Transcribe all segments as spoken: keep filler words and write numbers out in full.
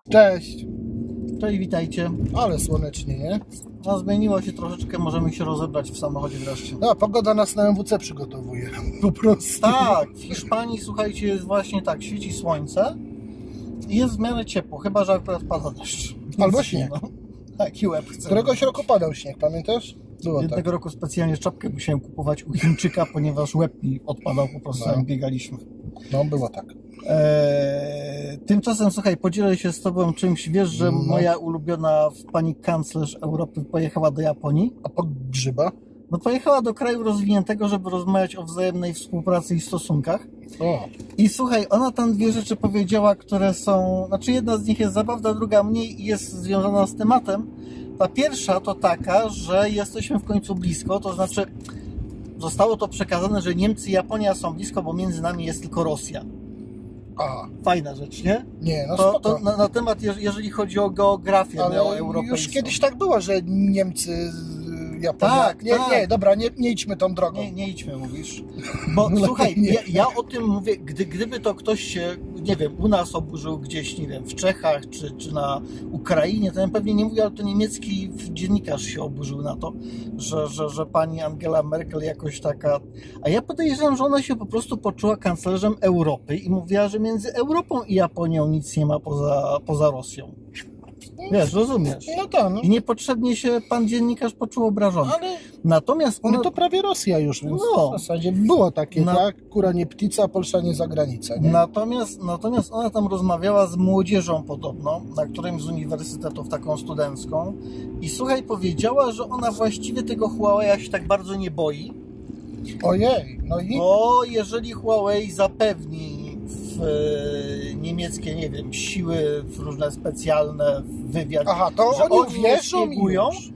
Cześć. Cześć, witajcie. Ale słonecznie, nie? No, zmieniło się troszeczkę, możemy się rozebrać w samochodzie wreszcie. No, pogoda nas na M W C przygotowuje. Po prostu. Tak, w Hiszpanii, słuchajcie, jest właśnie tak, świeci słońce i jest w miarę ciepło, chyba że akurat pada deszcz. Albo śnieg. No, taki łeb chce. Któregoś roku padał śnieg, pamiętasz? Było Jednego tak. roku specjalnie czapkę musiałem kupować u Chińczyka, ponieważ łeb mi odpadał po prostu, No. jak biegaliśmy. No, było tak. Eee, tymczasem, słuchaj, podzielę się z tobą czymś. Wiesz, że No. moja ulubiona pani kanclerz Europy pojechała do Japonii? A po grzyba? No pojechała do kraju rozwiniętego, żeby rozmawiać o wzajemnej współpracy i stosunkach. O. I słuchaj, ona tam dwie rzeczy powiedziała, które są... Znaczy jedna z nich jest zabawna, druga mniej i jest związana z tematem. Ta pierwsza to taka, że jesteśmy w końcu blisko, to znaczy zostało to przekazane, że Niemcy i Japonia są blisko, bo między nami jest tylko Rosja. A. Fajna rzecz, nie? Nie, no To, spoko. to na, na temat, jeżeli chodzi o geografię Ale neoeuropejską. już kiedyś tak było, że Niemcy, Japonia... Tak, nie, tak. nie, dobra, nie, nie idźmy tą drogą. Nie, nie idźmy, mówisz. Bo No, słuchaj, nie. ja, ja o tym mówię, gdy, gdyby to ktoś się, nie wiem, u nas oburzył gdzieś, nie wiem, w Czechach czy, czy na Ukrainie, to ja pewnie nie mówię, ale to niemiecki dziennikarz się oburzył na to, że, że, że pani Angela Merkel jakoś taka... A ja podejrzewam, że ona się po prostu poczuła kanclerzem Europy i mówiła, że między Europą i Japonią nic nie ma poza, poza Rosją. Wiesz, rozumiesz? No tak, no. I niepotrzebnie się pan dziennikarz poczuł obrażony. Ale Natomiast ona... no to prawie Rosja już, więc No. w zasadzie było takie, Na- tak? Kura nie ptica, Polsza nie za granicę, nie? Natomiast, natomiast ona tam rozmawiała z młodzieżą podobno, na którymś z uniwersytetów, taką studencką, i słuchaj, powiedziała, że ona właściwie tego Huawei'a się tak bardzo nie boi, Ojej, no i... bo jeżeli Huawei zapewni w e, niemieckie, nie wiem, siły w różne specjalne, w wywiad, Aha, to że oni oni nie uwierzą i szpiegują, już.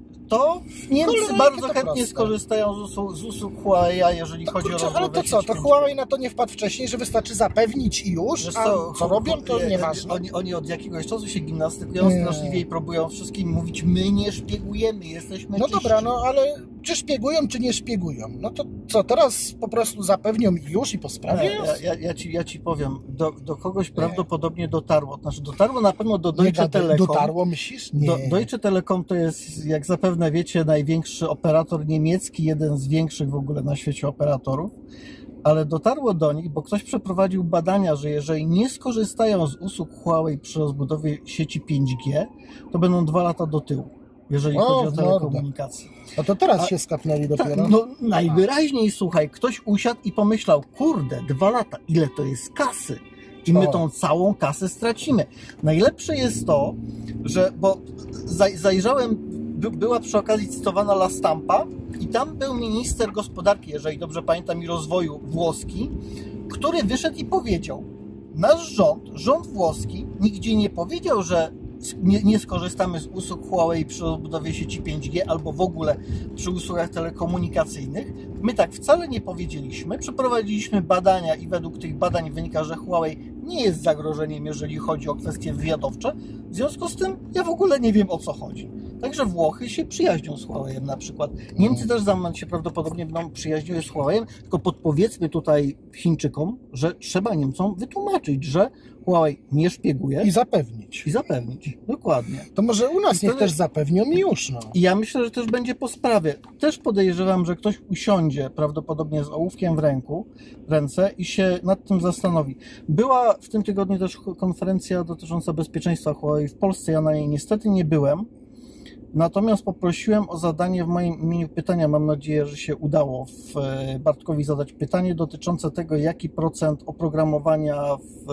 to Niemcy Cholera, bardzo jakie to chętnie proste. skorzystają z usług, z usług Huawei'a, jeżeli chodzi Kurczę, o ale rozwój to co, to sieci pięć G. Huawei na to nie wpadł wcześniej, że wystarczy zapewnić i już, Wiesz a co robią, to nie- nieważne. Oni, oni od jakiegoś czasu się gimnastykują Nie. straszliwie i próbują wszystkim mówić, my nie szpiegujemy, jesteśmy No czyści. dobra, no ale czy szpiegują, czy nie szpiegują? No to co, teraz po prostu zapewnią i już i po sprawie Nie, jest? ja, ja, ja, ci, ja ci powiem, do, do kogoś prawdopodobnie dotarło. Znaczy dotarło na pewno do Nie Deutsche gada- Telekom. Dotarło, myślisz? Nie. Do, Deutsche Telekom to jest, jak zapewne wiecie, największy operator niemiecki, jeden z większych w ogóle na świecie operatorów. Ale dotarło do nich, bo ktoś przeprowadził badania, że jeżeli nie skorzystają z usług Huawei przy rozbudowie sieci pięć G, to będą dwa lata do tyłu, jeżeli O, chodzi o w mordę. telekomunikację. No to teraz A- się skapnęli Ta, dopiero. no najwyraźniej, słuchaj, ktoś usiadł i pomyślał, kurde, dwa lata, ile to jest kasy? I my O. tą całą kasę stracimy. Najlepsze jest to, że, bo zaj, zajrzałem, by, była przy okazji cytowana La Stampa i tam był minister gospodarki, jeżeli dobrze pamiętam, i rozwoju włoski, który wyszedł i powiedział, nasz rząd, rząd włoski nigdzie nie powiedział, że nie, nie skorzystamy z usług Huawei przy rozbudowie sieci pięć G albo w ogóle przy usługach telekomunikacyjnych. My tak wcale nie powiedzieliśmy. Przeprowadziliśmy badania i według tych badań wynika, że Huawei nie jest zagrożeniem, jeżeli chodzi o kwestie wywiadowcze. W związku z tym ja w ogóle nie wiem, o co chodzi. Także Włochy się przyjaźnią z Huawei'em na przykład. Niemcy też za moment się prawdopodobnie będą przyjaźniły z Huawei'em, tylko podpowiedzmy tutaj Chińczykom, że trzeba Niemcom wytłumaczyć, że Huawei nie szpieguje I zapewnić. i zapewnić. Dokładnie. To może u nas I niech wtedy- też zapewnią i już, no. I ja myślę, że też będzie po sprawie. Też podejrzewam, że ktoś usiądzie prawdopodobnie z ołówkiem w ręku, w ręce i się nad tym zastanowi. Była w tym tygodniu też konferencja dotycząca bezpieczeństwa Huawei w Polsce. Ja na niej niestety nie byłem. Natomiast poprosiłem o zadanie w moim imieniu pytania. Mam nadzieję, że się udało w Bartkowi zadać pytanie dotyczące tego, jaki procent oprogramowania w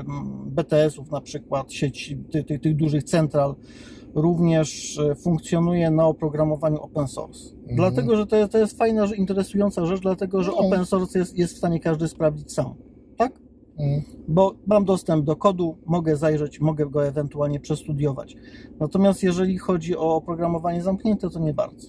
B T S-ów, na przykład sieci tych, tych, tych dużych central, również funkcjonuje na oprogramowaniu open source. Mhm. Dlatego, że to, to jest fajna, interesująca rzecz, dlatego, że No. open source jest, jest w stanie każdy sprawdzić sam. Tak? Mm. Bo mam dostęp do kodu, mogę zajrzeć, mogę go ewentualnie przestudiować. Natomiast jeżeli chodzi o oprogramowanie zamknięte, to nie bardzo.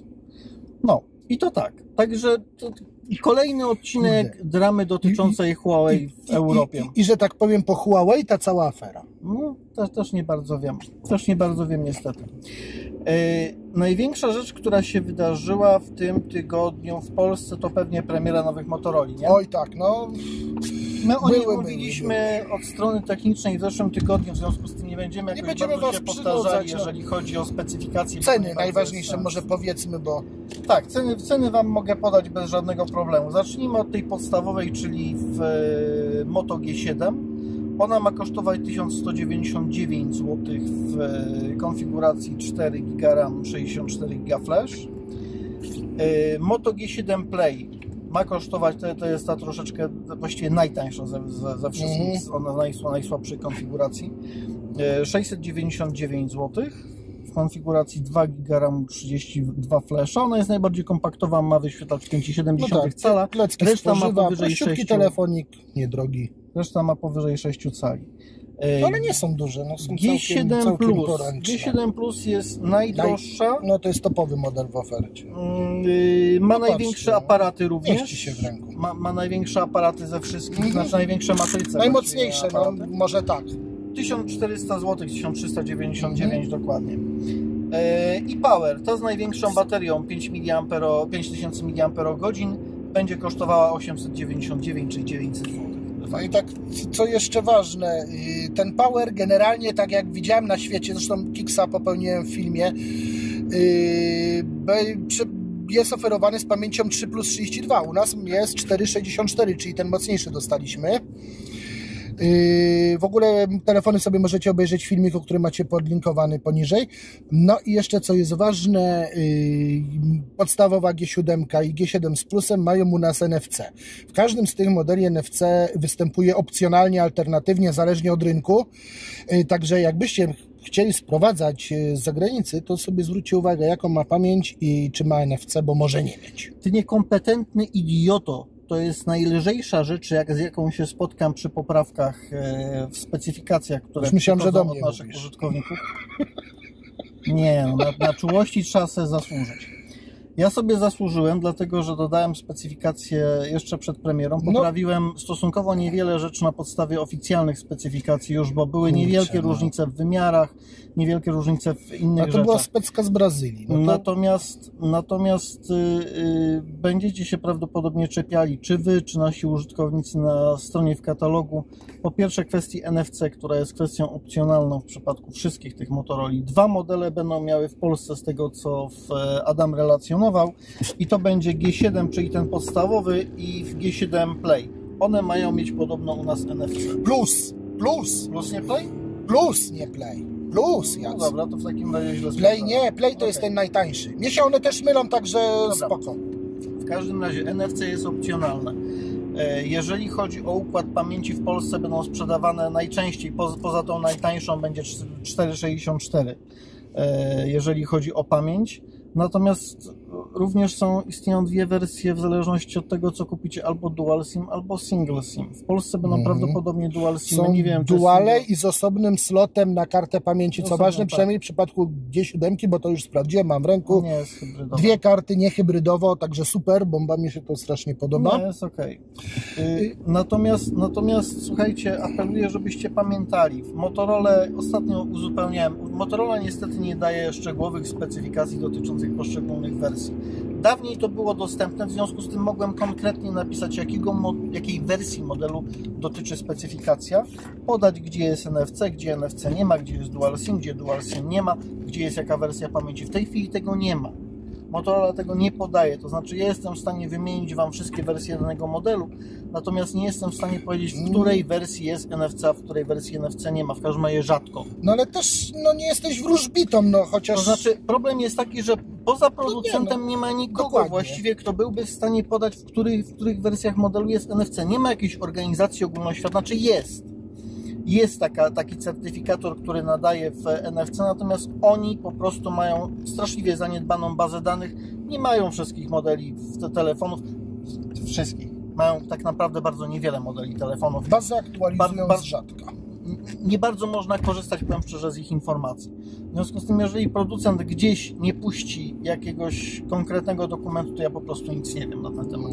No i to tak. Także to kolejny odcinek Kurde. dramy dotyczącej Huawei w I, Europie. i, i, I że tak powiem po Huawei ta cała afera. No, też, też nie bardzo wiem. Też nie bardzo wiem niestety. E, największa rzecz, która się wydarzyła w tym tygodniu w Polsce, to pewnie premiera nowych Motorola, nie? Oj tak, no My o nich były, mówiliśmy były. od strony technicznej w zeszłym tygodniu, w związku z tym nie będziemy Nie jakoś będziemy bardzo was się powtarzali, przynudzać, no. jeżeli chodzi o specyfikację. Ceny najważniejsze może powiedzmy, bo... Tak, ceny, ceny Wam mogę podać bez żadnego problemu. Zacznijmy od tej podstawowej, czyli w e, Moto G siedem. Ona ma kosztować tysiąc sto dziewięćdziesiąt dziewięć złotych w e, konfiguracji cztery giga RAM, sześćdziesiąt cztery giga flash. E, Moto G siedem Play ma kosztować, to, to jest ta troszeczkę właściwie najtańsza ze, ze, ze wszystkich, mm. ona najsła, najsłabszej konfiguracji. E, sześćset dziewięćdziesiąt dziewięć złotych. W konfiguracji dwa giga RAM, trzydzieści dwa flasha. Ona jest najbardziej kompaktowa, ma wyświetlacz pięć przecinek siedem No tak, cala. Reszta ma powyżej sześć. sześć. telefonik, niedrogi. Reszta ma powyżej sześć cali. No, ale nie są duże, no są G siedem całkiem, całkiem Plus. G siedem Plus jest najdroższa. Naj... No to jest topowy model w ofercie. Yy, ma no największe patrzcie, aparaty również. Mieści się w ręku. Ma, ma największe aparaty ze wszystkich, mm -hmm. znaczy największe matryce. Najmocniejsze, no może tak. tysiąc czterysta złotych, tysiąc trzysta dziewięćdziesiąt dziewięć mm -hmm. dokładnie. Yy, I Power, ta z największą baterią pięć tysięcy miliamperogodzin będzie kosztowała osiemset dziewięćdziesiąt dziewięć, czyli dziewięćset złotych. No i tak, co jeszcze ważne, ten Power generalnie, tak jak widziałem na świecie, zresztą Kiksa popełniłem w filmie, jest oferowany z pamięcią trzy plus trzydzieści dwa. U nas jest cztery sześćdziesiąt cztery, czyli ten mocniejszy dostaliśmy. W ogóle telefony sobie możecie obejrzeć filmik, o którym macie podlinkowany poniżej. No i jeszcze co jest ważne, podstawowa G siedem i G siedem z plusem mają u nas N F C. W każdym z tych modeli N F C występuje opcjonalnie, alternatywnie, zależnie od rynku. Także jakbyście chcieli sprowadzać z zagranicy, to sobie zwróćcie uwagę, jaką ma pamięć i czy ma N F C, bo może nie mieć. Ty niekompetentny idioto. To jest najlżejsza rzecz, jak, z jaką się spotkam przy poprawkach e, w specyfikacjach, które myślałem, że do mnie od naszych mówisz. użytkowników. Nie, no, na, na czułości trzeba sobie zasłużyć. Ja sobie zasłużyłem, dlatego że dodałem specyfikację jeszcze przed premierą. Poprawiłem no. stosunkowo niewiele rzeczy na podstawie oficjalnych specyfikacji już, bo były Kurczę, niewielkie no. różnice w wymiarach, niewielkie różnice w innych rzeczach. A to była specka z Brazylii. No to... Natomiast, natomiast yy, będziecie się prawdopodobnie czepiali, czy wy, czy nasi użytkownicy na stronie w katalogu. Po pierwsze kwestii N F C, która jest kwestią opcjonalną w przypadku wszystkich tych Motorola. Dwa modele będą miały w Polsce z tego, co w Adam relacjonował. I to będzie G siedem, czyli ten podstawowy, i w G siedem Play. One mają mieć podobno u nas N F C. Plus! Plus! Plus nie Play? Plus nie Play. Plus, no dobra, to w takim razie źle Play nie, Play to okay. jest ten najtańszy. Mnie się one też mylą, także dobra. Spoko. W każdym razie N F C jest opcjonalne. Jeżeli chodzi o układ pamięci, w Polsce będą sprzedawane najczęściej, poza tą najtańszą będzie cztery sześćdziesiąt cztery, jeżeli chodzi o pamięć. Natomiast również są, istnieją dwie wersje w zależności od tego, co kupicie, albo dual SIM, albo single SIM. W Polsce będą mm. prawdopodobnie dual SIM. Są nie wiem, duale i z osobnym slotem na kartę pamięci, co Osobno, ważne, tak. przynajmniej w przypadku G siedem, bo to już sprawdziłem, mam w ręku. Nie jest hybrydowo. Dwie karty, nie hybrydowo, także super, bomba mi się to strasznie podoba. Nie, jest okej. Okay. Natomiast, natomiast słuchajcie, apeluję, żebyście pamiętali, w Motorola ostatnio uzupełniałem, Motorola niestety nie daje szczegółowych specyfikacji dotyczących poszczególnych wersji. Dawniej to było dostępne, w związku z tym mogłem konkretnie napisać, jakiego, jakiej wersji modelu dotyczy specyfikacja, podać, gdzie jest N F C, gdzie N F C nie ma, gdzie jest dual SIM, gdzie dual SIM nie ma, gdzie jest jaka wersja pamięci. W tej chwili tego nie ma. Motorola tego nie podaje, to znaczy ja jestem w stanie wymienić Wam wszystkie wersje danego modelu, natomiast nie jestem w stanie powiedzieć, w której wersji jest N F C, a w której wersji N F C nie ma, w każdym razie rzadko. No ale też no, nie jesteś wróżbitą, no chociaż... To znaczy problem jest taki, że poza producentem no nie, no, nie ma nikogo dokładnie. właściwie, kto byłby w stanie podać, w których, w których wersjach modelu jest N F C. Nie ma jakiejś organizacji ogólnoświatowej, znaczy jest. Jest taka, taki certyfikator, który nadaje w N F C, natomiast oni po prostu mają straszliwie zaniedbaną bazę danych, nie mają wszystkich modeli te telefonów, wszystkich. Mają tak naprawdę bardzo niewiele modeli telefonów. Bazę aktualizują bar, rzadko. Nie bardzo można korzystać, powiem szczerze, z ich informacji. W związku z tym, jeżeli producent gdzieś nie puści jakiegoś konkretnego dokumentu, to ja po prostu nic nie wiem na ten temat.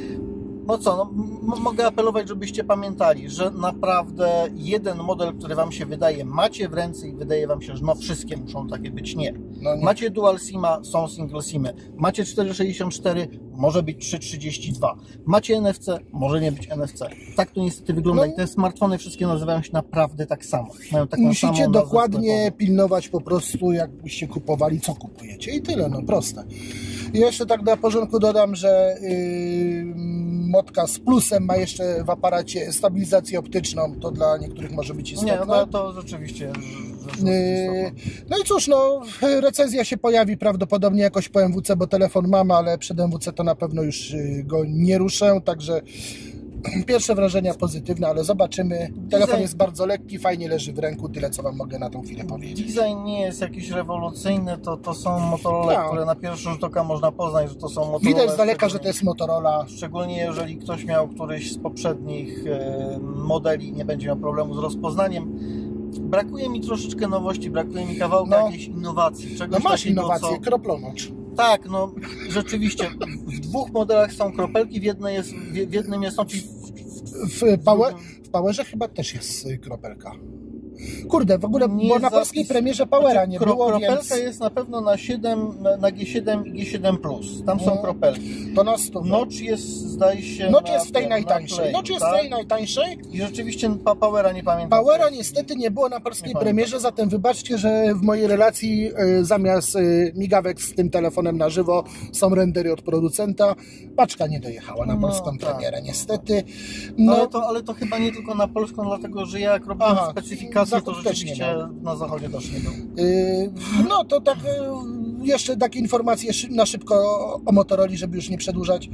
No co, no, mogę apelować, żebyście pamiętali, że naprawdę jeden model, który Wam się wydaje, macie w ręce i wydaje Wam się, że no wszystkie muszą takie być. Nie. No nie. Macie dual SIMa, są single SIMy. Macie cztery sześćdziesiąt cztery, może być trzy trzydzieści dwa. Macie N F C, może nie być N F C. Tak to niestety wygląda No. i te smartfony wszystkie nazywają się naprawdę tak samo. Mają taką Musicie samą nazwę dokładnie sklepową. pilnować po prostu, jakbyście kupowali, co kupujecie i tyle, no proste. I jeszcze tak na porządku dodam, że yy, Motka z plusem ma jeszcze w aparacie stabilizację optyczną, to dla niektórych może być istotne. Nie, no to rzeczywiście. Że, że Yy, No i cóż, no, recenzja się pojawi prawdopodobnie jakoś po M W C, bo telefon mam, ale przed M W C to na pewno już yy, go nie ruszę, także pierwsze wrażenia pozytywne, ale zobaczymy. Telefon Design- jest bardzo lekki, fajnie leży w ręku, tyle co wam mogę na tą chwilę powiedzieć. Design nie jest jakiś rewolucyjny, to, to są Motorola, Tak. które na pierwszy rzut oka można poznać, że to są Motorola. Widać z daleka, że szczególnie- to jest Motorola. Szczególnie jeżeli ktoś miał któryś z poprzednich e, modeli, nie będzie miał problemu z rozpoznaniem. Brakuje mi troszeczkę nowości, brakuje mi kawałka No. jakiejś innowacji. No Czegoś masz takiego, innowację, co... kroplomocz. Tak, no rzeczywiście. W dwóch modelach są kropelki, w, jednej jest, w w jednym jest no, czyli W, power, w Powerze chyba też jest y, kropelka. Kurde, w ogóle, Nie bo na zapis- polskiej premierze Powera Znaczy, nie kro- było, kropelka więc jest na pewno na siedem, na, na G siedem i G siedem plus. Tam są No. kropelki. to na sto. Notch jest, zdaje się, Notch na jest w tej tym, najtańszej. na Playu, Notch jest tak? w tej najtańszej. I rzeczywiście pa- Powera nie pamiętam. Powera niestety nie było na polskiej Nie premierze, zatem wybaczcie, że w mojej relacji y, zamiast y, migawek z tym telefonem na żywo są rendery od producenta. Paczka nie dojechała na No, polską tak. premierę, niestety. No, No, ale, to, ale to chyba nie tylko na polską, dlatego że jak robiłem Aha, specyfikację, to Zachód też rzeczywiście nie na zachodzie też nie był. Yy, no to tak, yy, jeszcze takie informacje szy- na szybko o, o Motorola, żeby już nie przedłużać.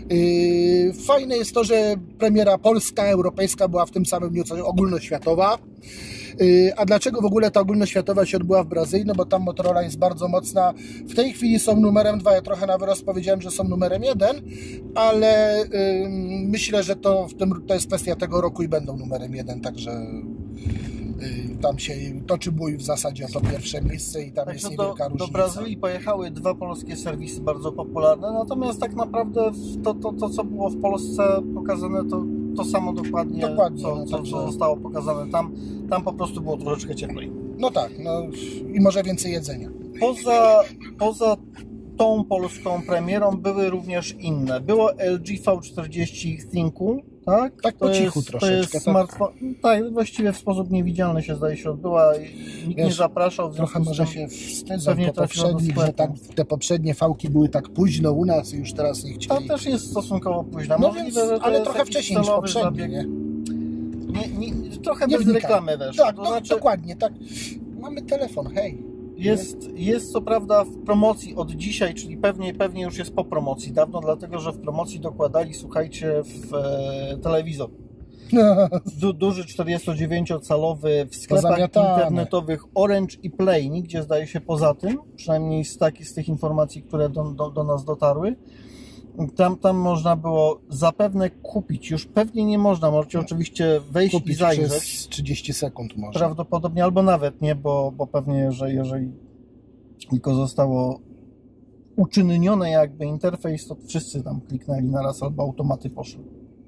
Yy, fajne jest to, że premiera polska, europejska była w tym samym dniu co ogólnoświatowa. Yy, A dlaczego w ogóle ta ogólnoświatowa się odbyła w Brazylii? No bo tam Motorola jest bardzo mocna. W tej chwili są numerem dwa. Ja trochę na wyrost powiedziałem, że są numerem jeden, ale yy, myślę, że to, w tym, to jest kwestia tego roku i będą numerem jeden, także yy, tam się toczy bój w zasadzie o to pierwsze miejsce i tam Także jest do, niewielka do różnica. Brazylii pojechały dwa polskie serwisy bardzo popularne, natomiast tak naprawdę to, to, to co było w Polsce pokazane, to, to samo dokładnie, Dokładnie, co, no, co, także- co zostało pokazane tam. Tam po prostu było troszeczkę cieplej. No tak, no i może więcej jedzenia. Poza, poza tą polską premierą były również inne. Było L G V czterdzieści Thinku, tak? Tak po To cichu jest, troszeczkę, To jest tak. smartfon. Tak, właściwie w sposób niewidzialny się zdaje się odbyła. Nikt nie Wiesz, zapraszał. w Trochę związku z może tym- się wstydzą pewnie po trafiło do poprzednich, że sklepu. tak, te poprzednie fałki były tak późno u nas i już teraz nie Ta chcieli. też jest stosunkowo późna. No Możliwe, więc, że to ale jest trochę jakiś wcześniej niż celowy poprzednie, zabieg. nie? Nie, nie, trochę Nie bez wnikam. reklamy weszło. Tak, To no, znaczy, dokładnie, tak. Mamy telefon, hej. Jest, jest co prawda w promocji od dzisiaj, czyli pewnie, pewnie już jest po promocji dawno, dlatego że w promocji dokładali, słuchajcie, w e, telewizor. Du, duży czterdziestodziewięciocalowy w sklepach Pozamiatane. internetowych Orange i Play, nigdzie zdaje się poza tym, przynajmniej z, takich, z tych informacji, które do, do, do nas dotarły. Tam, tam można było zapewne kupić, już pewnie nie można, możecie oczywiście wejść i Kupić zajrzeć. przez trzydzieści sekund może. Prawdopodobnie, albo nawet nie, bo, bo pewnie, że jeżeli tylko zostało uczynnione jakby interfejs, to wszyscy tam kliknęli naraz albo automaty poszły.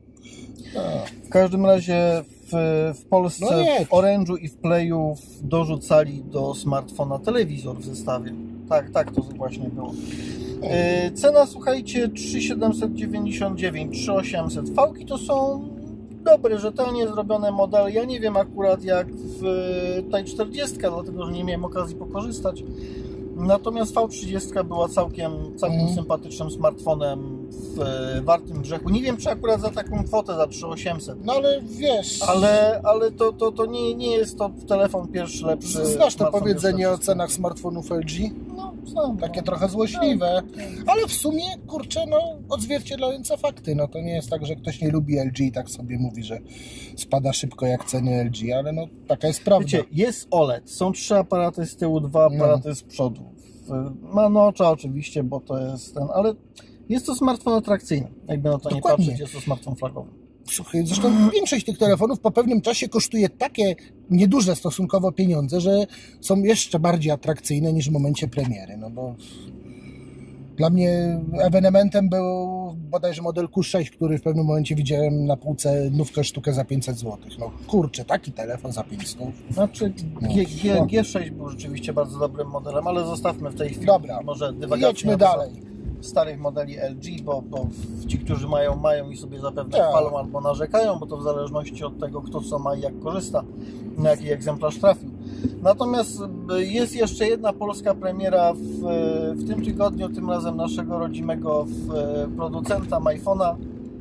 A, W każdym razie w, w Polsce, No nie. w Orange'u i w Playu dorzucali do smartfona telewizor w zestawie. Tak, tak to właśnie było. E, Cena, słuchajcie, trzy tysiące siedemset dziewięćdziesiąt dziewięć, trzy tysiące osiemset. Fałki to są dobre, rzetelnie zrobione modele. Ja nie wiem akurat jak w tej czterdzieści, dlatego że nie miałem okazji pokorzystać. Natomiast V trzydzieści była całkiem, całkiem Mhm. sympatycznym smartfonem w e, wartym grzechu. Nie wiem, czy akurat za taką kwotę, za trzy tysiące osiemset. No ale wiesz, Ale, ale to, to, to nie, nie jest to telefon pierwszy, lepszy. znasz to smartfon powiedzenie pierwszy, o lepszy. cenach smartfonów L G? No, znam. Takie no. trochę złośliwe, ale w sumie, kurczę, no odzwierciedlające fakty. No to nie jest tak, że ktoś nie lubi L G i tak sobie mówi, że spada szybko jak ceny L G, ale no taka jest prawda. Wiecie, jest O L E D, są trzy aparaty z tyłu, dwa No. aparaty z przodu. W- Ma nocza oczywiście, bo to jest ten, ale jest to smartfon atrakcyjny. Jakby na to nie Dokładnie. patrzeć, jest to smartfon flagowy. Słuchaj, zresztą większość tych telefonów po pewnym czasie kosztuje takie nieduże stosunkowo pieniądze, że są jeszcze bardziej atrakcyjne niż w momencie premiery, no bo dla mnie ewenementem był bodajże model Q sześć, który w pewnym momencie widziałem na półce nówkę sztukę za pięćset złotych. No kurczę, taki telefon za pięćset. Znaczy No. G, G, G sześć był rzeczywiście bardzo dobrym modelem, ale zostawmy w tej chwili Dobra, może dywagację. jedźmy na to. dalej. starych modeli L G, bo, bo ci, którzy mają, mają i sobie zapewne Tak. chwalą albo narzekają, bo to w zależności od tego, kto co ma i jak korzysta, na jaki egzemplarz trafił. Natomiast jest jeszcze jedna polska premiera w, w tym tygodniu, tym razem naszego rodzimego producenta iPhone'a.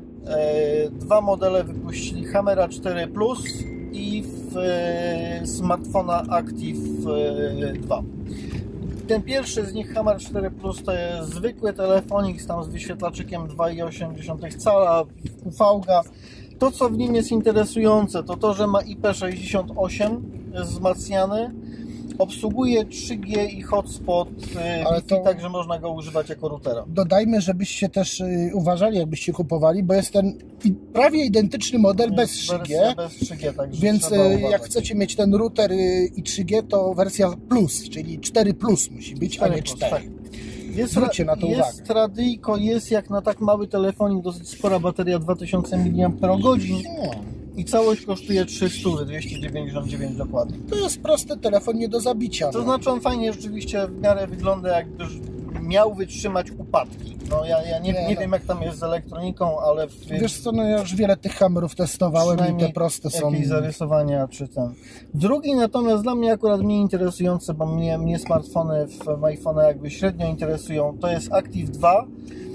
Dwa modele wypuścili, Hammera cztery plus i w smartfona Active dwa. Ten pierwszy z nich, Hammer cztery plus, to jest zwykły telefonik tam z wyświetlaczykiem dwa i osiem cala, U V G A. To, co w nim jest interesujące, to to, że ma I P sześćdziesiąt osiem, jest wzmacniany, obsługuje trzy G i hotspot Ale Wi-Fi, to- także można go używać jako routera. Dodajmy, żebyście też y, uważali, jakbyście kupowali, bo jest ten i- prawie identyczny model bez Jest trzy G, wersja bez trzy G, także więc trzeba y, uważać. jak chcecie mieć ten router y, i trzy G, to wersja plus, czyli cztery plus musi być, a nie plus, cztery. tak. Jest, Zwróćcie na to jest uwagę. radyjko, jest jak na tak mały telefonik dosyć spora bateria, dwa tysiące miliamperogodzin No, i całość kosztuje trzysta, dwieście dziewięćdziesiąt dziewięć dokładnie. to jest prosty telefon nie do zabicia. To no. znaczy on fajnie rzeczywiście w miarę wygląda, jakby miał wytrzymać upadki. No ja, ja nie, Nie, nie no. wiem jak tam jest z elektroniką, ale w, Wiesz co, no ja już wiele tych Hammerów testowałem i przynajmniej te proste są... jakieś zarysowania czy ten. Drugi natomiast dla mnie akurat mniej interesujący, bo mnie, mnie smartfony w iPhone'a jakby średnio interesują, to jest Active dwa.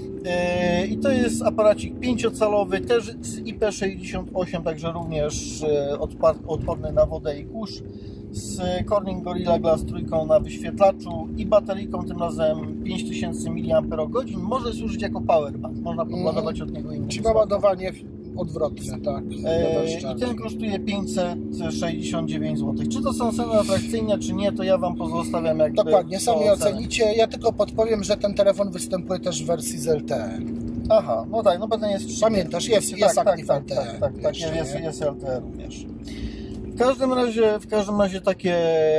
Yy, I to jest aparacik pięciocalowy, też z I P sześćdziesiąt osiem, także również yy, odpar- odporny na wodę i kurz, z Corning Gorilla Glass trójką na wyświetlaczu i bateryjką tym razem pięć tysięcy miliamperogodzin. Może służyć jako powerbank, można podładować od niego inny Czyli naładowanie odwrotne, tak. Yy, I ten kosztuje pięćset sześćdziesiąt dziewięć złotych. Czy to są ceny atrakcyjne, czy nie, to ja Wam pozostawiam jakby Dokładnie, sami do ocenicie. Ja tylko podpowiem, że ten telefon występuje też w wersji z L T E. Aha, no tak, no potem jest... Pamiętasz, jest, tak, jest tak, Active tak, L T E. tak, tak, tak, jeszcze, jest, nie? jest L T E również. W każdym razie, w każdym razie takie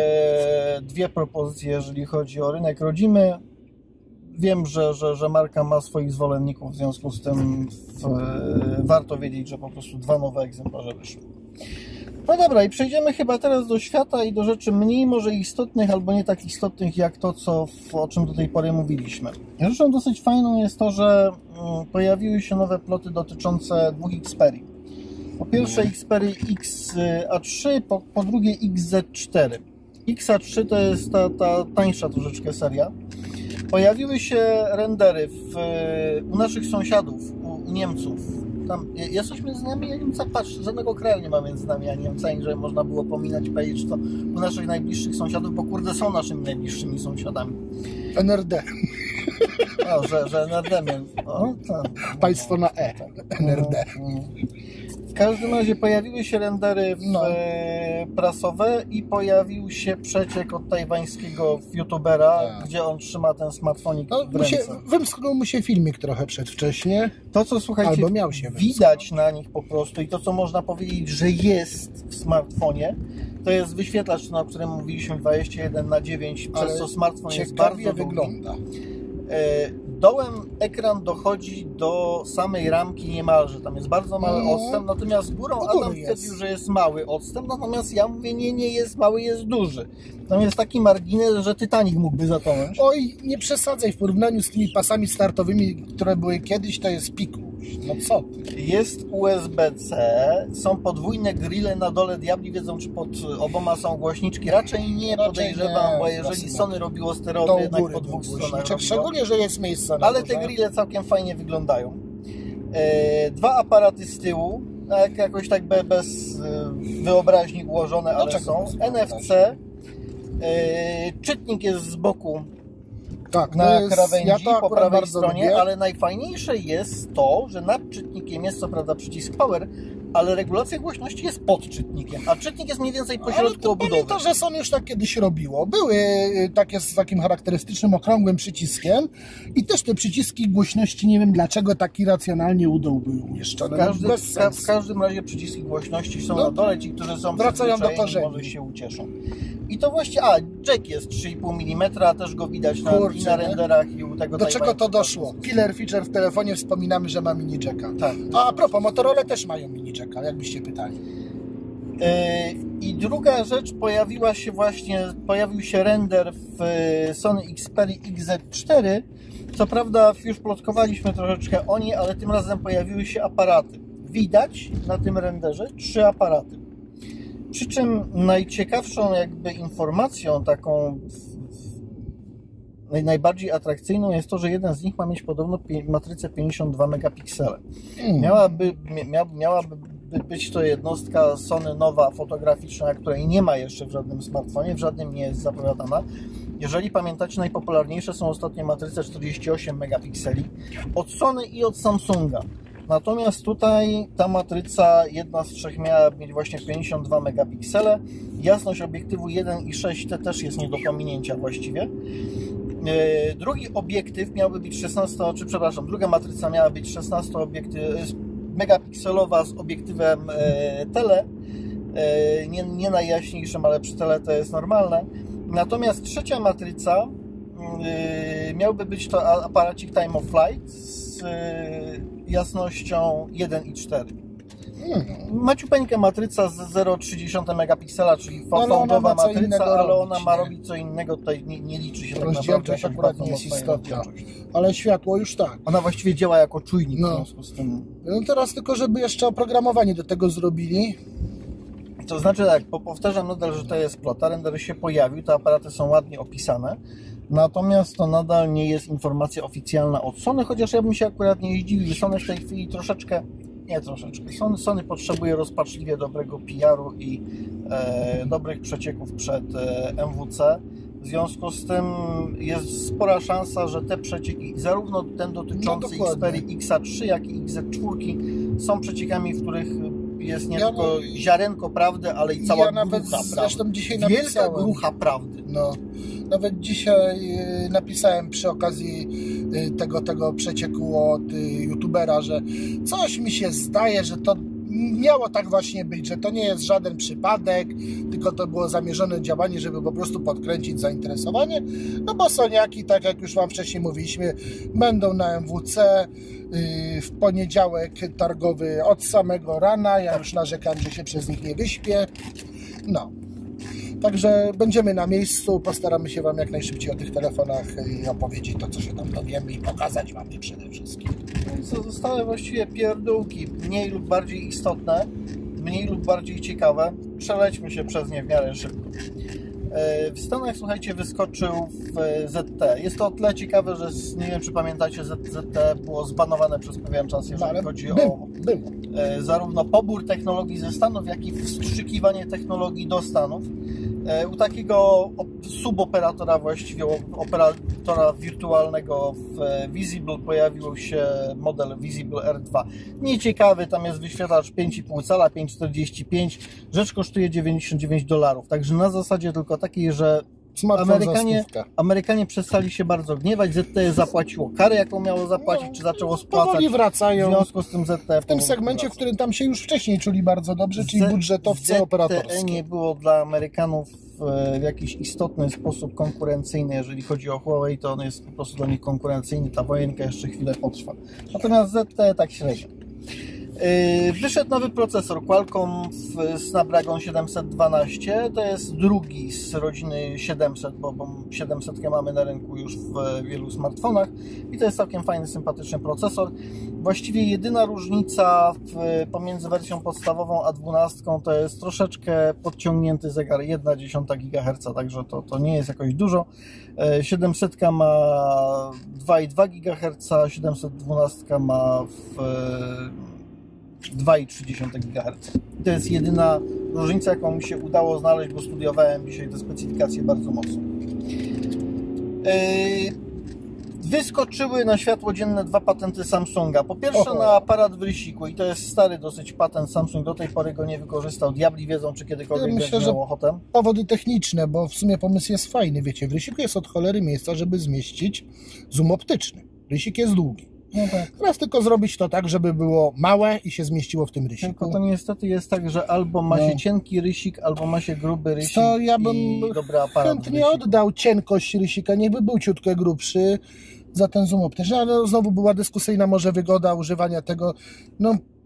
dwie propozycje, jeżeli chodzi o rynek rodzimy. Wiem, że, że, że marka ma swoich zwolenników, w związku z tym w, warto wiedzieć, że po prostu dwa nowe egzemplarze wyszły. No dobra, i przejdziemy chyba teraz do świata i do rzeczy mniej może istotnych, albo nie tak istotnych jak to, co, w, o czym do tej pory mówiliśmy. Rzeczą dosyć fajną jest to, że mm, pojawiły się nowe ploty dotyczące dwóch Xperii. Po pierwsze Xperii X A trzy, po, po drugie X Z cztery. X A trzy to jest ta, ta tańsza troszeczkę seria. Pojawiły się rendery w, u naszych sąsiadów, u, u Niemców. Tam jest coś między nami a Niemca? Patrz, żadnego kraju nie ma między nami a Niemca, i że można było pominąć i powiedzieć, że to u naszych najbliższych sąsiadów, bo kurde są naszymi najbliższymi sąsiadami. N R D. No, że, że N R D miał. O, tak. Państwo na E. N R D. W każdym razie pojawiły się rendery w, No. e, prasowe i pojawił się przeciek od tajwańskiego youtubera, Tak. gdzie on trzyma ten smartfonik No, w mu się, ręce. wymsknął mu się filmik trochę przedwcześnie. To, co słuchajcie, Albo miał się widać na nich po prostu i to, co można powiedzieć, że jest w smartfonie, to jest wyświetlacz, o którym mówiliśmy, dwadzieścia jeden na dziewięć, przez Ale co smartfon jest bardzo ciekawie długi. wygląda. E, Dołem ekran dochodzi do samej ramki niemalże, tam jest bardzo mały Mhm. odstęp, natomiast górą U góry Adam jest. stwierdził, że jest mały odstęp, natomiast ja mówię, nie, nie jest mały, jest duży. Tam jest taki margines, że Titanic mógłby zatonąć. Oj, nie przesadzaj, w porównaniu z tymi pasami startowymi, które były kiedyś, to jest pikuś. No co ty? Jest U S B C, są podwójne grille na dole, diabli wiedzą, czy pod oboma są głośniczki. Raczej nie, Raczej podejrzewam, nie, bo jeżeli jasne. Sony robiło To stereo, u jednak góry po był dwóch stronach głośniczek, robiło. szczególnie, że jest miejsce na Ale górze. te grille całkiem fajnie wyglądają. E, dwa aparaty z tyłu, tak, jakoś tak be, bez e, wyobraźni ułożone, ale Dlaczego są. bez N F C, e, czytnik jest z boku Tak, na to jest, krawędzi ja to po akurat prawej bardzo stronie, lubię. ale najfajniejsze jest to, że nad czytnikiem jest co prawda przycisk power, ale regulacja głośności jest pod czytnikiem, a czytnik jest mniej więcej po Ale środku to obudowy. pamiętam, że Sony już tak kiedyś robiło. Były y, takie z takim charakterystycznym, okrągłym przyciskiem i też te przyciski głośności, nie wiem dlaczego tak irracjonalnie u dołu były umieszczone. W każdym, No, bez w, ka- w sensu. każdym razie przyciski głośności są No, na dole, ci, którzy są wracają do przyzwyczajeni, korzeni. może się ucieszą. I to właśnie, a, jack jest trzy i pół milimetra, też go widać na, Kurczę, i na nie? renderach i u tego Do czego to tajwańskiego. doszło? Killer feature w telefonie, wspominamy, że ma mini jacka. Tak. A, a propos, Motorola też mają mini jacka, jakbyście pytali. I druga rzecz, pojawiła się właśnie, pojawił się render w Sony Xperia X Z cztery. Co prawda już plotkowaliśmy troszeczkę o niej, ale tym razem pojawiły się aparaty. Widać na tym renderze trzy aparaty. Przy czym najciekawszą jakby informacją taką najbardziej atrakcyjną jest to, że jeden z nich ma mieć podobno matrycę pięćdziesiąt dwa megapiksele. Mm. Miałaby, mia, miałaby być to jednostka Sony nowa, fotograficzna, której nie ma jeszcze w żadnym smartfonie, w żadnym nie jest zapowiadana. Jeżeli pamiętacie, najpopularniejsze są ostatnie matryce czterdzieści osiem megapikseli od Sony i od Samsunga. Natomiast tutaj ta matryca, jedna z trzech, miała mieć właśnie pięćdziesiąt dwa megapiksele. Jasność obiektywu jeden i sześć T też jest nie do pominięcia właściwie. Drugi obiektyw miałby być szesnaście, czy przepraszam, druga matryca miała być szesnaście megapikselowa z obiektywem tele, nie, nie najjaśniejszym, ale przy tele to jest normalne. Natomiast trzecia matryca miałby być to aparacik Time of Flight z jasnością jeden i cztery. Hmm. Maciupeńka matryca z zero przecinek trzy megapiksela, czyli fałdowa matryca, ale ona robić, ma nie? robić co innego, tutaj nie, nie liczy się tak naprawdę. Akurat nie jest istotna, ale światło już tak. Ona właściwie działa jako czujnik. No. W związku z tym... no teraz tylko, żeby jeszcze oprogramowanie do tego zrobili. To znaczy tak, powtarzam nadal, że to jest plota, render się pojawił, te aparaty są ładnie opisane, natomiast to nadal nie jest informacja oficjalna od Sony, chociaż ja bym się akurat nie zdziwił. Sony w tej chwili troszeczkę Nie, troszeczkę. Sony, Sony potrzebuje rozpaczliwie dobrego P R u i e, dobrych przecieków przed e, M W C. W związku z tym jest spora szansa, że te przecieki, zarówno ten dotyczący no, Xperia X A trzy, jak i X Z cztery są przeciekami, w których jest nie ja tylko no, ziarenko prawdy, ale i cała ja grucha nawet prawdy. Zresztą dzisiaj Wielka napisałem. grucha prawdy. No. Nawet dzisiaj napisałem przy okazji tego, tego przecieku od youtubera, że coś mi się zdaje, że to miało tak właśnie być, że to nie jest żaden przypadek, tylko to było zamierzone działanie, żeby po prostu podkręcić zainteresowanie, no bo Soniaki, tak jak już Wam wcześniej mówiliśmy, będą na M W C w poniedziałek targowy od samego rana, ja już narzekam, że się przez nich nie wyśpię, no. Także będziemy na miejscu, postaramy się Wam jak najszybciej o tych telefonach opowiedzieć to, co się tam dowiemy i pokazać Wam je przede wszystkim. No i co, zostały właściwie pierdółki, mniej lub bardziej istotne, mniej lub bardziej ciekawe. Przelećmy się przez nie w miarę szybko. W Stanach, słuchajcie, wyskoczył w Z T. Jest to o tyle ciekawe, że nie wiem, czy pamiętacie, Z T było zbanowane przez pewien czas, jeżeli no, chodzi był, o był. zarówno pobór technologii ze Stanów, jak i wstrzykiwanie technologii do Stanów. U takiego suboperatora, właściwie operatora wirtualnego w Visible pojawił się model Visible R dwa. Nieciekawy, tam jest wyświetlacz pięć i pół cala, pięć czterdzieści pięć. Rzecz kosztuje dziewięćdziesiąt dziewięć dolarów. Także na zasadzie tylko takiej, że Amerykanie, Amerykanie przestali się bardzo gniewać. Z T E zapłaciło karę, jaką miało zapłacić, no, czy zaczęło spłacać. Powoli wracają. W związku z tym Z T E w tym segmencie, wraca. w którym tam się już wcześniej czuli bardzo dobrze, czyli budżetowce operatorskie. Z T E nie było dla Amerykanów w jakiś istotny sposób konkurencyjny. Jeżeli chodzi o Huawei, to on jest po prostu dla nich konkurencyjny. Ta wojenka jeszcze chwilę potrwa. Natomiast Z T E tak średnio. Wyszedł nowy procesor Qualcomm w Snapdragon siedemset dwanaście, to jest drugi z rodziny siedemset, bo, bo siedemset mamy na rynku już w wielu smartfonach i to jest całkiem fajny, sympatyczny procesor. Właściwie jedyna różnica w, pomiędzy wersją podstawową a dwunastką to jest troszeczkę podciągnięty zegar, jedna dziesiąta gigaherca, także to, to nie jest jakoś dużo. siedemset ma dwa i dwa gigaherca, siedemset dwanaście ma w dwa i trzy gigaherca. To jest jedyna różnica, jaką mi się udało znaleźć, bo studiowałem dzisiaj te specyfikacje bardzo mocno. Wyskoczyły na światło dzienne dwa patenty Samsunga. Po pierwsze Oho. na aparat w rysiku i to jest stary dosyć patent. Samsung do tej pory go nie wykorzystał. Diabli wiedzą, czy kiedykolwiek ja będzie miał ochotę. Powody techniczne, bo w sumie pomysł jest fajny. Wiecie, w rysiku jest od cholery miejsca, żeby zmieścić zoom optyczny. Rysik jest długi. No tak. Teraz tylko zrobić to tak, żeby było małe i się zmieściło w tym rysiku. Tylko to niestety jest tak, że albo ma się no. cienki rysik, albo ma się gruby rysik. To ja bym i dobry aparat chętnie oddał cienkość rysika, niechby był ciutkę grubszy za ten zoom optyczny, ale znowu była dyskusyjna może wygoda używania tego. No,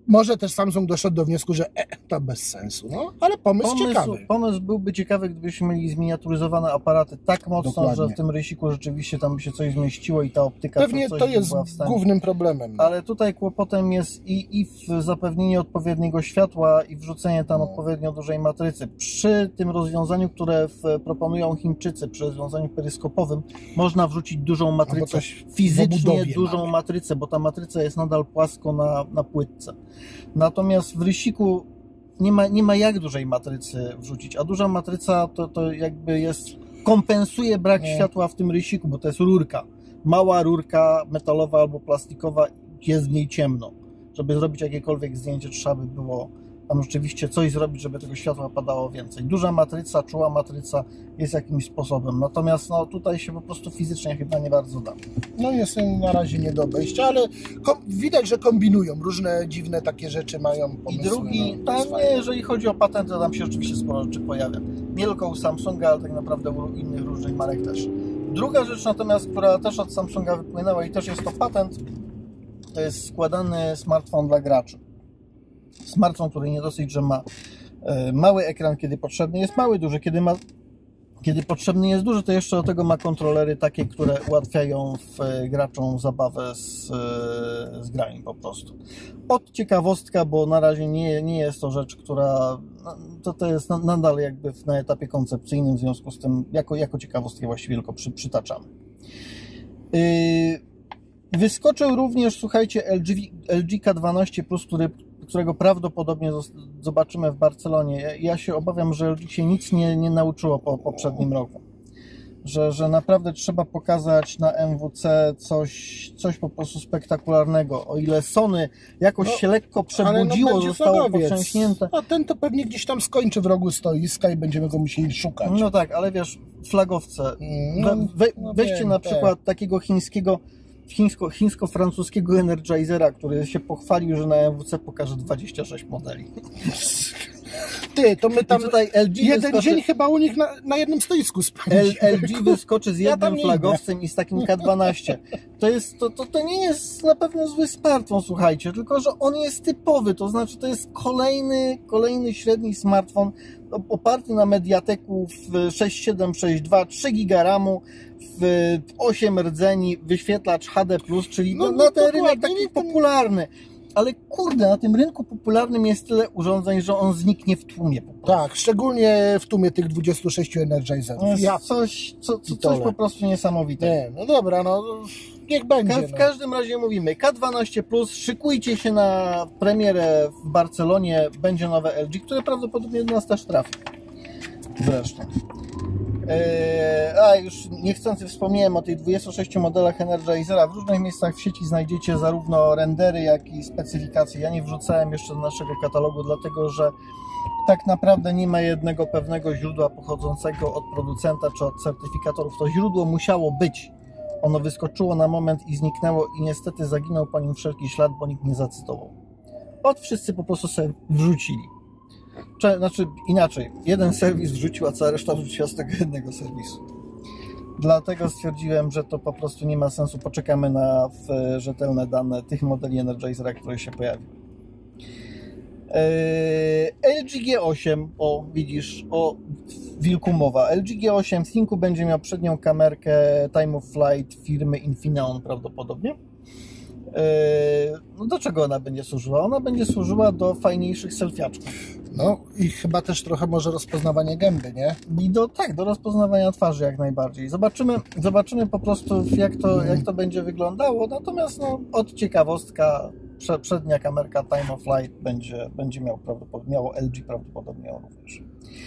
Może też Samsung doszedł do wniosku, że e, to bez sensu, no, ale pomysł, pomysł ciekawy. Pomysł byłby ciekawy, gdybyśmy mieli zminiaturyzowane aparaty tak mocno, Dokładnie. że w tym rysiku rzeczywiście tam by się coś zmieściło i ta optyka Pewnie coś to by jest była w stanie. głównym problemem. Ale tutaj kłopotem jest i, i w zapewnienie odpowiedniego światła i wrzucenie tam No. odpowiednio dużej matrycy. Przy tym rozwiązaniu, które w, proponują Chińczycy, przy rozwiązaniu peryskopowym, można wrzucić dużą matrycę, coś w fizycznie obudowie dużą mamy. matrycę, bo ta matryca jest nadal płasko na, na płytce. Natomiast w rysiku nie ma, nie ma jak dużej matrycy wrzucić, a duża matryca to, to jakby jest, kompensuje brak Nie. światła w tym rysiku, bo to jest rurka. Mała rurka metalowa albo plastikowa, jest w niej ciemno. Żeby zrobić jakiekolwiek zdjęcie, trzeba by było tam rzeczywiście coś zrobić, żeby tego światła padało więcej. Duża matryca, czuła matryca jest jakimś sposobem, natomiast no, tutaj się po prostu fizycznie chyba nie bardzo da. No jest na razie nie do obejścia, ale kom- widać, że kombinują, różne dziwne takie rzeczy mają I pomysły. drugi, no, tam jest nie, fajne. jeżeli chodzi o patenty, to tam się rzeczywiście sporo rzeczy pojawia. Nie tylko u Samsunga, ale tak naprawdę u innych różnych marek też. Druga rzecz natomiast, która też od Samsunga wypłynęła i też jest to patent, to jest składany smartfon dla graczy. Smartfon, który nie dosyć, że ma e, mały ekran, kiedy potrzebny jest mały, duży, kiedy ma kiedy potrzebny jest duży, to jeszcze do tego ma kontrolery takie, które ułatwiają w, e, graczom zabawę z, e, z grami po prostu. Od ciekawostka, bo na razie nie, nie jest to rzecz, która no, to, to jest na, nadal jakby na etapie koncepcyjnym, w związku z tym jako, jako ciekawostkę właściwie tylko przy, przytaczamy. Yy, Wyskoczył również, słuchajcie, L G, L G K dwanaście plus, który, którego prawdopodobnie zobaczymy w Barcelonie. Ja się obawiam, że L G się nic nie, nie nauczyło po poprzednim roku. Że, że naprawdę trzeba pokazać na M W C coś, coś po prostu spektakularnego. O ile Sony jakoś No, się lekko przebudziło, będzie zostało fagowiec. potrząśnięte. A ten to pewnie gdzieś tam skończy w rogu stoiska i będziemy go musieli szukać. No tak, ale wiesz, flagowce. No, We, we, no weźcie wiem, na tak. przykład takiego chińskiego chińsko, chińsko-francuskiego Energizera, który się pochwalił, że na M W C pokaże dwadzieścia sześć modeli. Ty, to my Tam tam tutaj L G jeden wyskoczy, dzień chyba u nich na, na jednym stoisku L, spędzimy. L G wyskoczy z Ja tam jednym nie flagowcem i z takim K dwanaście. To, jest, to, to, to nie jest na pewno zły smartfon, słuchajcie, tylko że on jest typowy, to znaczy to jest kolejny, kolejny średni smartfon oparty na Mediateku w sześć siedem sześć dwa, trzy giga ramu, w osiem rdzeni, wyświetlacz H D plus, czyli No, no, no na ten dokładnie, rynek taki nie ten- popularny. Ale kurde, na tym rynku popularnym jest tyle urządzeń, że on zniknie w tłumie po prostu. Tak, szczególnie w tłumie tych dwudziestu sześciu Energizerów. To jest Ja, coś, co, co, coś pitole. po prostu niesamowitego. nie, no dobra, no niech będzie. Ka w no. każdym razie mówimy, K dwanaście plus, szykujcie się na premierę w Barcelonie, będzie nowe L G, które prawdopodobnie do nas też trafi. Zresztą. Eee, a już niechcący wspomniałem o tych dwudziestu sześciu modelach Energizera. W różnych miejscach w sieci znajdziecie zarówno rendery, jak i specyfikacje. Ja nie wrzucałem jeszcze do naszego katalogu, dlatego że tak naprawdę nie ma jednego pewnego źródła pochodzącego od producenta czy od certyfikatorów. To źródło musiało być. Ono wyskoczyło na moment i zniknęło i niestety zaginął po nim wszelki ślad, bo nikt nie zacytował. Od wszyscy po prostu sobie wrzucili. Cze- Znaczy inaczej, jeden serwis wrzucił, a cała reszta wrzuciła z tego jednego serwisu. Dlatego stwierdziłem, że to po prostu nie ma sensu. Poczekamy na w, rzetelne dane tych modeli Energizera, które się pojawiły. L G G osiem, o widzisz, o wilku mowa. L G G osiem Thinku będzie miał przednią kamerkę Time of Flight firmy Infineon prawdopodobnie. No do czego ona będzie służyła? Ona będzie służyła do fajniejszych selfiaczków. No i chyba też trochę może rozpoznawanie gęby, nie? I do, tak, do rozpoznawania twarzy jak najbardziej. Zobaczymy, zobaczymy po prostu jak to, jak to będzie wyglądało, natomiast no, od ciekawostka prze, przednia kamerka Time of Flight będzie, będzie miał prawdopodobnie, miało L G prawdopodobnie również.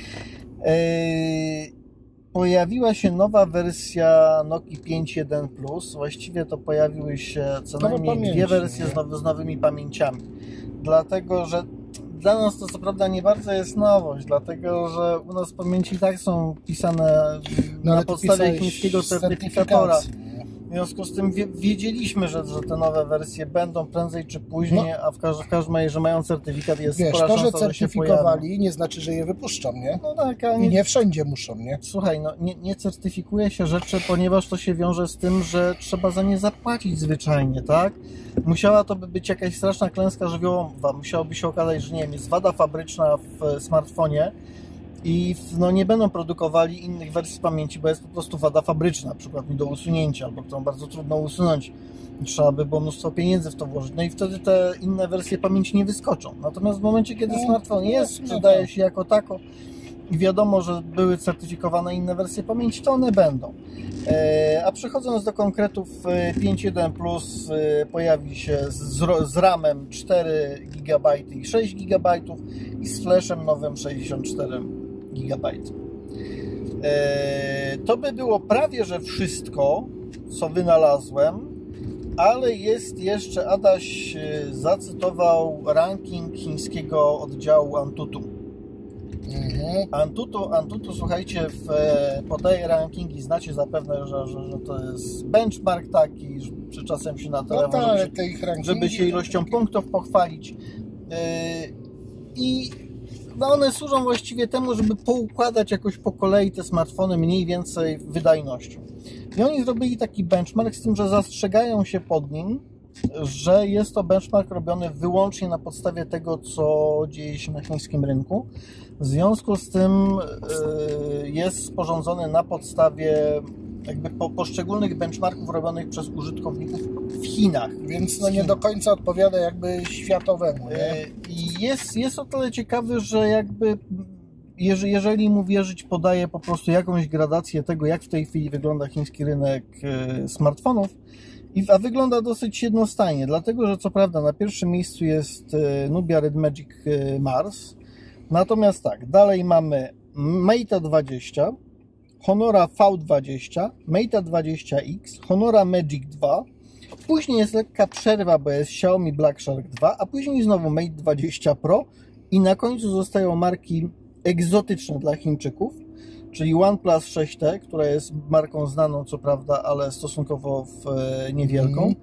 Yy, pojawiła się nowa wersja Nokii pięć jeden plus, właściwie to pojawiły się co Nowe najmniej pamięci, dwie wersje nie? z, now, z nowymi pamięciami, dlatego że dla nas to co prawda nie bardzo jest nowość, dlatego że u nas pamięci i tak są pisane No, na ale ty podstawie pisałeś chińskiego z certyfikatora. certyfikacji, nie? W związku z tym wie, wiedzieliśmy, że, że te nowe wersje będą prędzej czy później, no. a w, każ, w każdym razie, że mają certyfikat, jest Wiesz, spora to, szansa, że certyfikowali, że nie znaczy, że je wypuszczą, nie? No tak, a nie... I nie wszędzie muszą, nie? Słuchaj, no nie, nie certyfikuje się rzeczy, ponieważ to się wiąże z tym, że trzeba za nie zapłacić zwyczajnie, tak? Musiała to by być jakaś straszna klęska żywiołowa, musiałoby się okazać, że nie wiem, jest wada fabryczna w smartfonie, i no, nie będą produkowali innych wersji pamięci, bo jest po prostu wada fabryczna, na przykład do usunięcia, albo którą bardzo trudno usunąć. Trzeba by było mnóstwo pieniędzy w to włożyć. No i wtedy te inne wersje pamięci nie wyskoczą. Natomiast w momencie, kiedy smartfon jest, sprzedaje się jako tako i wiadomo, że były certyfikowane inne wersje pamięci, to one będą. A przechodząc do konkretów, pięć jeden plus pojawi się z, z ramem cztery gigabajty i sześć gigabajtów i z flashem nowym sześćdziesiąt cztery gigabajty. To by było prawie że wszystko, co wynalazłem, ale jest jeszcze, Adaś zacytował ranking chińskiego oddziału Antutu. Mhm. Antutu, Antutu, słuchajcie, w, podaje rankingi, znacie zapewne, że, że, że to jest benchmark taki, że przy czasem się na telefon, no tak, żeby, się, żeby się ilością punktów pochwalić. Yy, I no one służą właściwie temu, żeby poukładać jakoś po kolei te smartfony mniej więcej wydajnością. I oni zrobili taki benchmark, z tym, że zastrzegają się pod nim, że jest to benchmark robiony wyłącznie na podstawie tego, co dzieje się na chińskim rynku. W związku z tym yy, jest sporządzony na podstawie jakby po, poszczególnych benchmarków robionych przez użytkowników w Chinach. Więc no nie do końca odpowiada jakby światowemu, nie? I jest, jest o tyle ciekawy, że jakby jeżeli, jeżeli mu wierzyć, podaje po prostu jakąś gradację tego, jak w tej chwili wygląda chiński rynek smartfonów. I, a wygląda dosyć jednostajnie, dlatego że co prawda na pierwszym miejscu jest Nubia Red Magic Mars, natomiast tak, dalej mamy Mate dwadzieścia, Honora V dwadzieścia, Mate dwadzieścia X, Honora Magic dwa, później jest lekka przerwa, bo jest Xiaomi Black Shark dwa, a później znowu Mate dwadzieścia Pro i na końcu zostają marki egzotyczne dla Chińczyków, czyli OnePlus sześć T, która jest marką znaną co prawda, ale stosunkowo w, niewielką. Mm.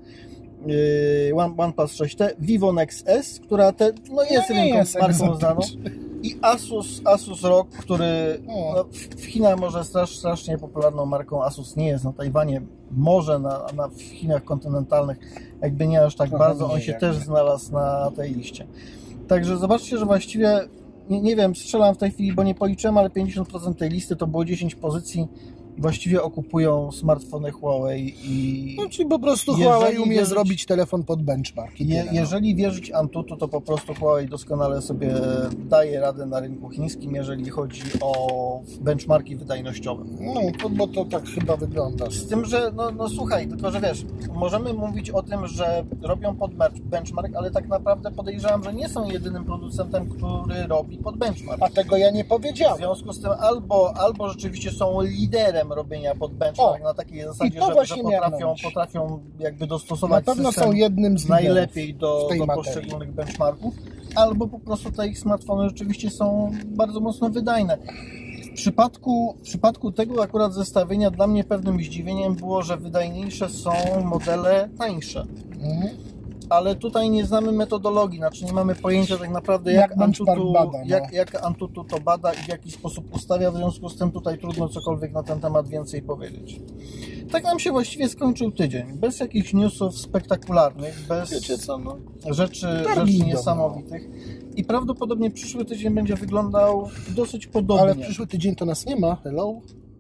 One, OnePlus sześć T, Vivo Nex S, która te, no jest no rynką, jest marką znaną. I Asus, Asus R O G, który no, w Chinach może strasz, strasznie popularną marką. Asus nie jest na Tajwanie, może na, na, w Chinach kontynentalnych, jakby nie aż tak Trochę bardzo, on się jakby. też znalazł na tej liście. Także zobaczcie, że właściwie Nie, nie wiem, strzelam w tej chwili, bo nie policzyłem, ale pięćdziesiąt procent tej listy to było dziesięć pozycji. Właściwie okupują smartfony Huawei i... No, czyli po prostu Huawei umie wierzyć, zrobić telefon pod benchmark. I je, tyle, no. Jeżeli wierzyć Antutu, to po prostu Huawei doskonale sobie daje radę na rynku chińskim, jeżeli chodzi o benchmarki wydajnościowe. No, to, bo to tak chyba wygląda. Z tym, że, no, no słuchaj, tylko że wiesz, możemy mówić o tym, że robią pod benchmark, ale tak naprawdę podejrzewam, że nie są jedynym producentem, który robi pod benchmark. A tego ja nie powiedziałem. W związku z tym albo, albo rzeczywiście są liderem robienia pod benchmark o, na takiej zasadzie, że, że potrafią, potrafią jakby dostosować na pewno system są jednym z najlepiej do, do poszczególnych benchmarków, albo po prostu te ich smartfony rzeczywiście są bardzo mocno wydajne. W przypadku, w przypadku tego akurat zestawienia dla mnie pewnym zdziwieniem było, że wydajniejsze są modele tańsze. Mhm. Ale tutaj nie znamy metodologii, znaczy nie mamy pojęcia tak naprawdę jak, jak, Antutu, bada, no. jak, jak Antutu to bada i w jaki sposób ustawia, w związku z tym tutaj trudno cokolwiek na ten temat więcej powiedzieć. Tak nam się właściwie skończył tydzień, bez jakichś newsów spektakularnych, bez Wiecie co, no? rzeczy, rzeczy niesamowitych i prawdopodobnie przyszły tydzień będzie wyglądał dosyć podobnie. Ale w przyszły tydzień to nas nie ma, hello?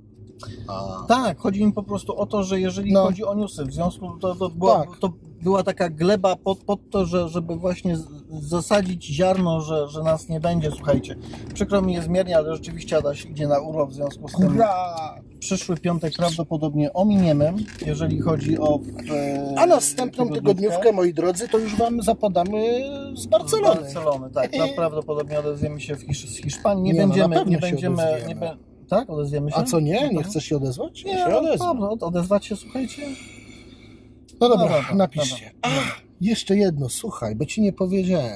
A. Tak, chodzi mi po prostu o to, że jeżeli no. chodzi o newsy, w związku to, to, była, tak. to była taka gleba pod, pod to, że, żeby właśnie zasadzić ziarno, że, że nas nie będzie, słuchajcie. Przykro mi jest miernie, ale rzeczywiście Adaś idzie na urlop, w związku z tym Hurra! przyszły piątek prawdopodobnie ominiemy, jeżeli chodzi o e, A następną tygodniówkę, moi drodzy, to już Wam zapodamy z Barcelony. Z Barcelony, tak. No, prawdopodobnie odezwiemy się w Hisz z Hiszpanii. Nie, nie będziemy, no nie będziemy, nie be, tak? Odezwiemy się? A co nie? Nie chcesz się odezwać? Nie, nie się odezwać. No, odezwać się, słuchajcie. No dobra, no dobra napiszcie. Dobra. A, jeszcze jedno, słuchaj, bo Ci nie powiedziałem.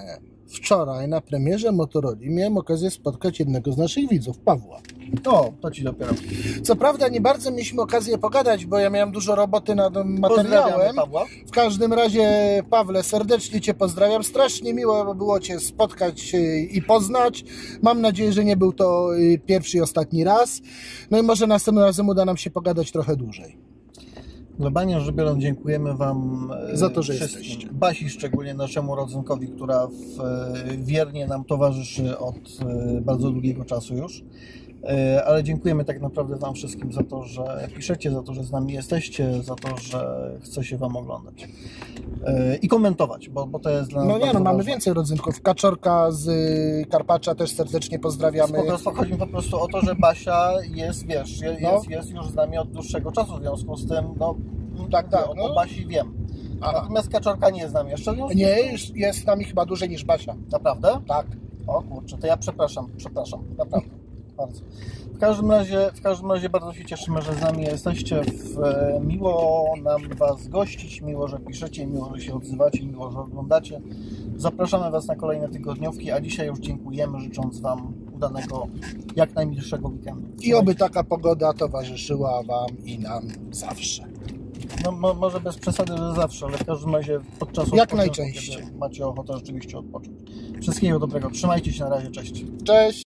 Wczoraj na premierze Motorola miałem okazję spotkać jednego z naszych widzów, Pawła. O, to ci dopiero. Co prawda nie bardzo mieliśmy okazję pogadać, bo ja miałem dużo roboty nad materiałem. Pawła. W każdym razie, Pawle, serdecznie Cię pozdrawiam. Strasznie miło było Cię spotkać i poznać. Mam nadzieję, że nie był to pierwszy i ostatni raz. No i może następnym razem uda nam się pogadać trochę dłużej. Globalnie rzecz biorąc, dziękujemy Wam za to, że wszystkim. jesteście. Basi, szczególnie naszemu rodzynkowi, która w, wiernie nam towarzyszy od bardzo długiego czasu już. Ale dziękujemy tak naprawdę Wam wszystkim za to, że piszecie, za to, że z nami jesteście, za to, że chce się Wam oglądać. I komentować, bo, bo to jest dla nas No nie, no mamy ważne. więcej rodzynków. Kaczorka z Karpacza też serdecznie pozdrawiamy. Po prostu chodzi mi po prostu o to, że Basia jest, wiesz, jest, No. jest już z nami od dłuższego czasu, w związku z tym, no, Tak, tak, o, no. o Basi wiem. Aha. Natomiast Kaczorka nie znam jeszcze. w związku z Nie, tym- już jest z nami chyba dłużej niż Basia. Naprawdę? Tak. O kurczę, to ja przepraszam, przepraszam, naprawdę, bardzo. W każdym razie, w każdym razie bardzo się cieszymy, że z nami jesteście. W, e, miło nam Was gościć, miło, że piszecie, miło, że się odzywacie, miło, że oglądacie. Zapraszamy Was na kolejne tygodniówki, a dzisiaj już dziękujemy, życząc Wam udanego, jak najmilszego weekendu. I oby taka pogoda towarzyszyła Wam i nam zawsze. No, mo, może bez przesady, że zawsze, ale w każdym razie podczas Jak odpoczynku, najczęściej. kiedy macie ochotę rzeczywiście odpocząć. Wszystkiego dobrego, trzymajcie się, na razie, cześć. Cześć!